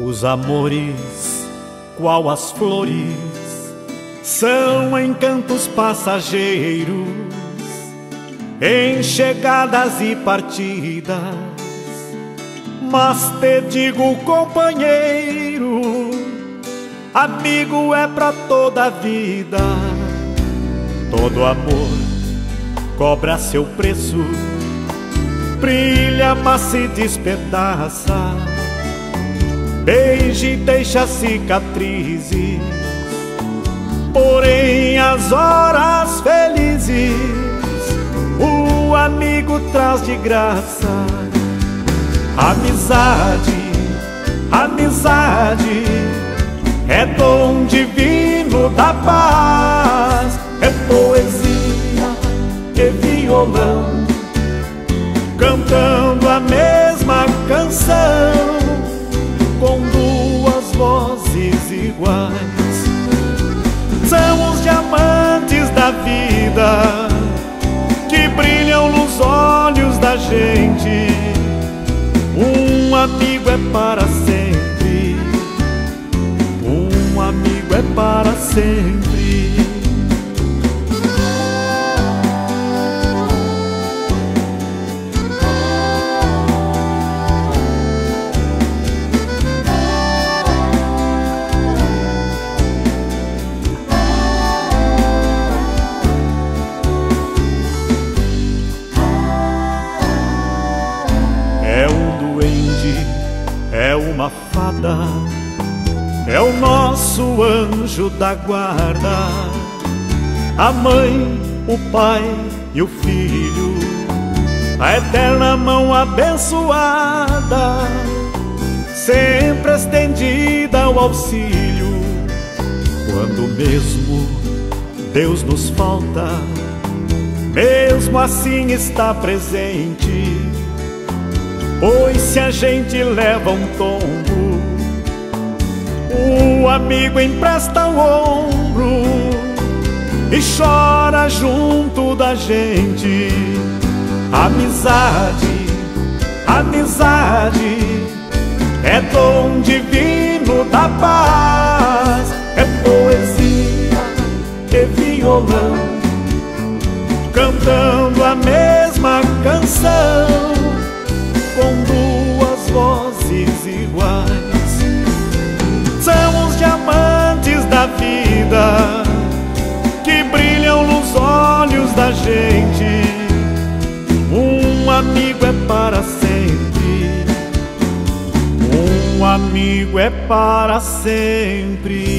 Os amores, qual as flores, são encantos passageiros, em chegadas e partidas. Mas te digo, companheiro, amigo é pra toda a vida. Todo amor cobra seu preço, brilha, mas se despedaça. Beije e deixa cicatrizes, porém as horas felizes o amigo traz de graça. Amizade, amizade é dom divino da paz, é poesia e violão cantando a mesma canção, com duas vozes iguais. São os diamantes da vida que brilham nos olhos da gente. Um amigo é para sempre, um amigo é para sempre. É um duende, é uma fada, é o nosso anjo da guarda. A mãe, o pai e o filho, a eterna mão abençoada, sempre estendida ao auxílio. Quando mesmo Deus nos falta, mesmo assim está presente. Pois se a gente leva um tombo, o amigo empresta o ombro e chora junto da gente. Amizade, amizade é dom divino da paz, é poesia e violão cantando a mesma canção, com duas vozes iguais. São os diamantes da vida que brilham nos olhos da gente. Um amigo é para sempre, um amigo é para sempre.